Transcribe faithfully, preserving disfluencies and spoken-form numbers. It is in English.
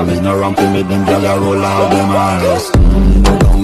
Long as no wrong to me, them gyal a roll out them eyes. mm, Go down